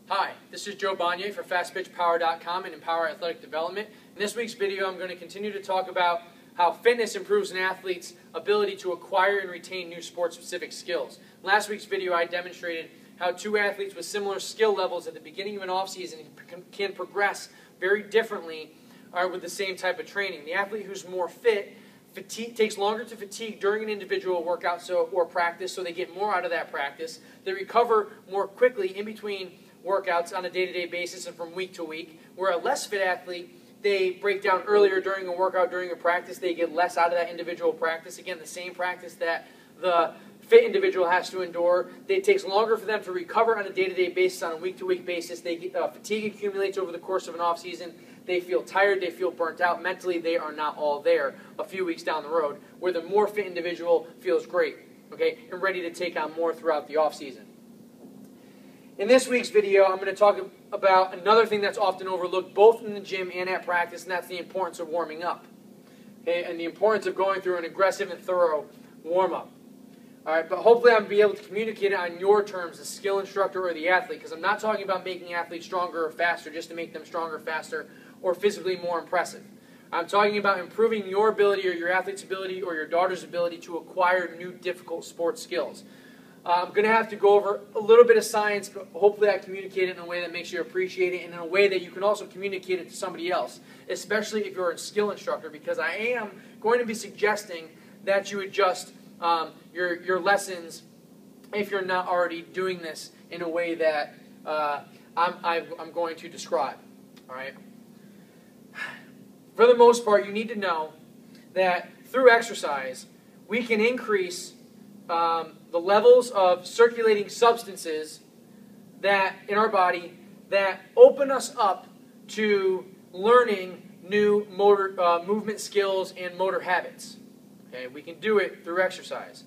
Hi, this is Joe Bonnier for FastPitchPower.com and Empower Athletic Development. In this week's video, I'm going to continue to talk about how fitness improves an athlete's ability to acquire and retain new sport-specific skills. In last week's video, I demonstrated how two athletes with similar skill levels at the beginning of an off-season can progress very differently with the same type of training. The athlete who's more fit takes longer to fatigue during an individual workout or practice, so they get more out of that practice. They recover more quickly in between workouts on a day-to-day basis and from week to week. Where a less fit athlete, they break down earlier during a workout, during a practice. They get less out of that individual practice. Again, the same practice that the fit individual has to endure. It takes longer for them to recover on a day-to-day basis, on a week-to-week basis. Fatigue accumulates over the course of an off-season. They feel tired, they feel burnt out. Mentally, they are not all there a few weeks down the road, where the more fit individual feels great, okay, and ready to take on more throughout the off-season. In this week's video, I'm going to talk about another thing that's often overlooked, both in the gym and at practice, and that's the importance of warming up, okay, and the importance of going through an aggressive and thorough warm-up. All right, but hopefully I'll be able to communicate it on your terms, the skill instructor or the athlete, because I'm not talking about making athletes stronger or faster just to make them stronger, faster, or physically more impressive. I'm talking about improving your ability or your athlete's ability or your daughter's ability to acquire new difficult sports skills. I'm going to have to go over a little bit of science, but hopefully I communicate it in a way that makes you appreciate it and in a way that you can also communicate it to somebody else, especially if you're a skill instructor, because I am going to be suggesting that you adjust your lessons if you're not already doing this in a way that I'm going to describe. All right. For the most part, you need to know that through exercise, we can increase the levels of circulating substances that in our body that open us up to learning new motor movement skills and motor habits. Okay, we can do it through exercise.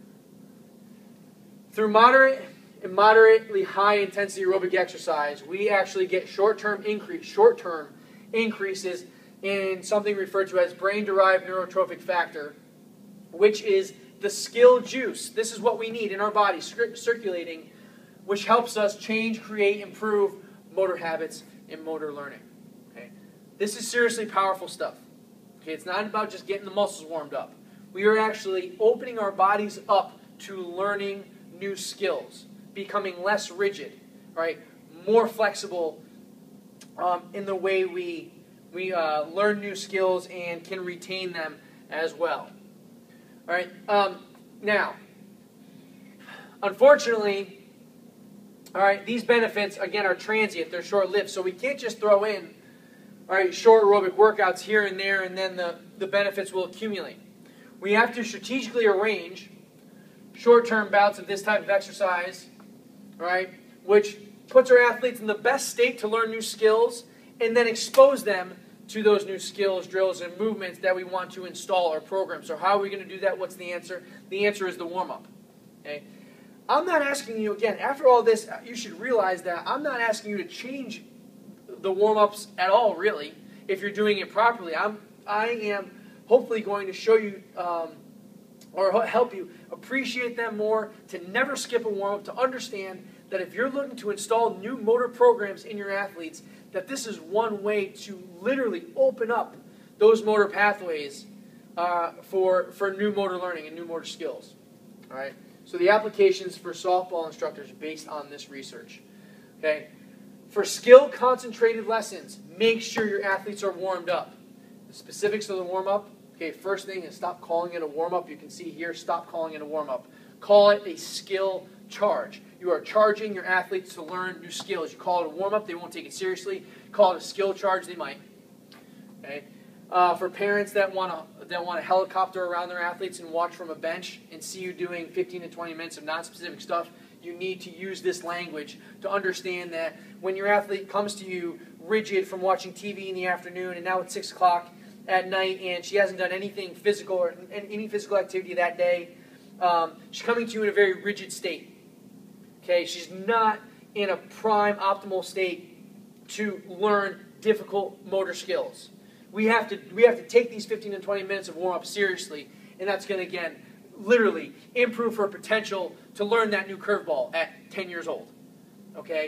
Through moderate and moderately high intensity aerobic exercise, we actually get short-term increases in something referred to as brain-derived neurotrophic factor, which is the skill juice. This is what we need in our body, circulating, which helps us change, create, improve motor habits and motor learning. Okay? This is seriously powerful stuff. Okay? It's not about just getting the muscles warmed up. We are actually opening our bodies up to learning new skills, becoming less rigid, right? More flexible in the way we learn new skills and can retain them as well. All right. Now, unfortunately, all right, these benefits again are transient; they're short-lived. So we can't just throw in, all right, short aerobic workouts here and there, and then the benefits will accumulate. We have to strategically arrange short-term bouts of this type of exercise, all right, which puts our athletes in the best state to learn new skills, and then expose them to those new skills, drills, and movements that we want to install or program. So how are we going to do that? What's the answer? The answer is the warm-up. Okay? I'm not asking you, again, after all this, you should realize that I'm not asking you to change the warm-ups at all, really, if you're doing it properly. I am hopefully going to show you or help you appreciate them more, to never skip a warm-up, to understand that if you're looking to install new motor programs in your athletes, that this is one way to literally open up those motor pathways for new motor learning and new motor skills. All right. So the applications for softball instructors based on this research. Okay. For skill-concentrated lessons, make sure your athletes are warmed up. The specifics of the warm-up. Okay. First thing is stop calling it a warm-up. You can see here. Stop calling it a warm-up. Call it a skill charge. You are charging your athletes to learn new skills. You call it a warm-up, they won't take it seriously. Call it a skill charge, they might. Okay. For parents that want to helicopter around their athletes and watch from a bench and see you doing 15 to 20 minutes of non-specific stuff, you need to use this language to understand that when your athlete comes to you rigid from watching TV in the afternoon, and now it's 6 o'clock at night and she hasn't done anything physical or any physical activity that day, she's coming to you in a very rigid state. Okay, she's not in a prime optimal state to learn difficult motor skills. We have to take these 15 to 20 minutes of warm-up seriously, and that's going to, again, literally improve her potential to learn that new curveball at 10 years old. Okay?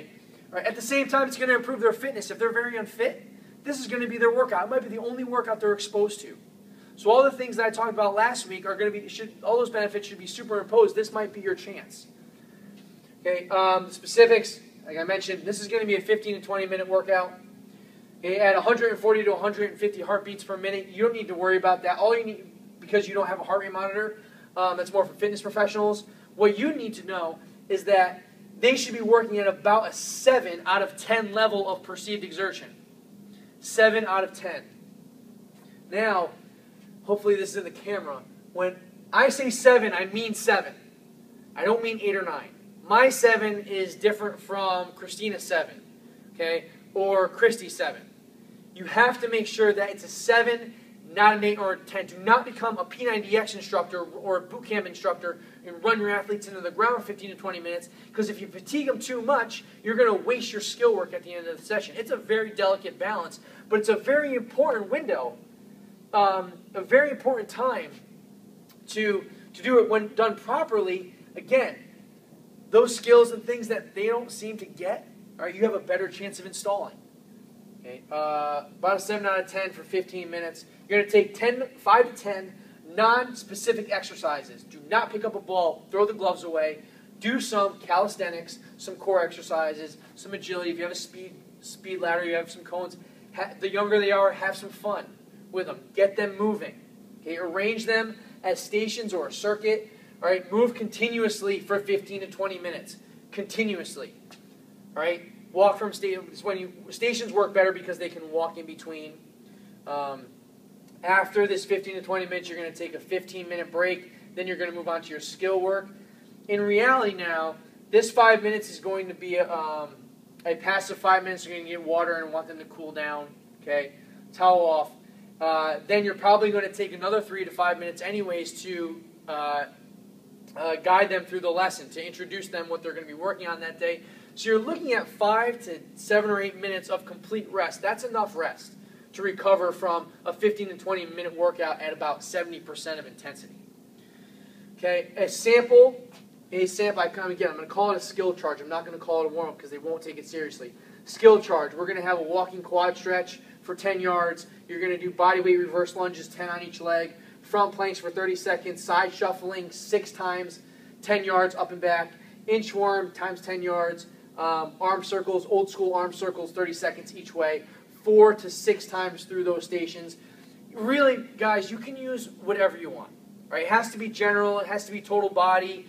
Right? At the same time, it's going to improve their fitness. If they're very unfit, this is going to be their workout. It might be the only workout they're exposed to. So all the things that I talked about last week are going to be, all those benefits should be superimposed. This might be your chance. Okay, the specifics, like I mentioned, this is going to be a 15 to 20 minute workout. Okay, at 140 to 150 heartbeats per minute, you don't need to worry about that. All you need, because you don't have a heart rate monitor, that's more for fitness professionals. What you need to know is that they should be working at about a 7 out of 10 level of perceived exertion. 7 out of 10. Now, hopefully this is in the camera. When I say 7, I mean 7. I don't mean 8 or 9. My 7 is different from Christina's 7, okay, or Christy's 7. You have to make sure that it's a 7, not an 8 or a 10. Do not become a P90X instructor or a boot camp instructor and run your athletes into the ground for 15 to 20 minutes, because if you fatigue them too much, you're going to waste your skill work at the end of the session. It's a very delicate balance, but it's a very important window, a very important time to do it when done properly. Again, those skills and things that they don't seem to get, all right, you have a better chance of installing. Okay, about a 7 out of 10 for 15 minutes. You're going to take 5 to 10 non-specific exercises. Do not pick up a ball, throw the gloves away. Do some calisthenics, some core exercises, some agility. If you have a speed ladder, you have some cones. The younger they are, have some fun with them. Get them moving. Okay, arrange them as stations or a circuit. All right, move continuously for 15 to 20 minutes. Continuously. All right, walk from stations. Stations work better because they can walk in between. After this 15 to 20 minutes, you're going to take a 15-minute break. Then you're going to move on to your skill work. In reality now, this 5 minutes is going to be a passive 5 minutes. You're going to get water and want them to cool down. Okay, towel off. Then you're probably going to take another 3 to 5 minutes anyways to guide them through the lesson, to introduce them what they're going to be working on that day. So you're looking at 5 to 7 or 8 minutes of complete rest. That's enough rest to recover from a 15 to 20 minute workout at about 70% of intensity. Okay, a sample, I'm going to call it a skill charge. I'm not going to call it a warm-up because they won't take it seriously. Skill charge, we're going to have a walking quad stretch for 10 yards. You're going to do body weight reverse lunges, 10 on each leg. Front planks for 30 seconds. Side shuffling 6 times, 10 yards up and back. Inchworm times 10 yards. Arm circles, old school arm circles, 30 seconds each way. 4 to 6 times through those stations. Really, guys, you can use whatever you want. Right? It has to be general. It has to be total body.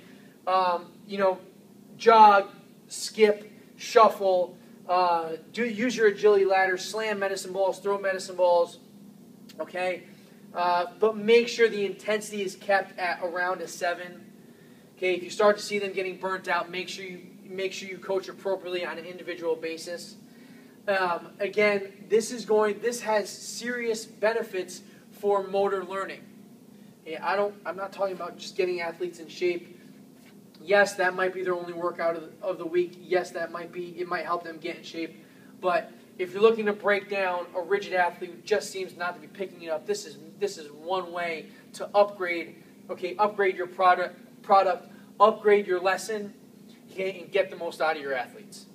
Jog, skip, shuffle. Use your agility ladder. Slam medicine balls. Throw medicine balls. Okay, but make sure the intensity is kept at around a 7. Okay, if you start to see them getting burnt out, make sure you coach appropriately on an individual basis. Again, this has serious benefits for motor learning. Okay, I'm not talking about just getting athletes in shape. Yes, that might be their only workout of the week. Yes, it might help them get in shape. But if you're looking to break down a rigid athlete who just seems not to be picking it up, this is one way to upgrade. Okay, upgrade your product, upgrade your lesson, okay, and get the most out of your athletes.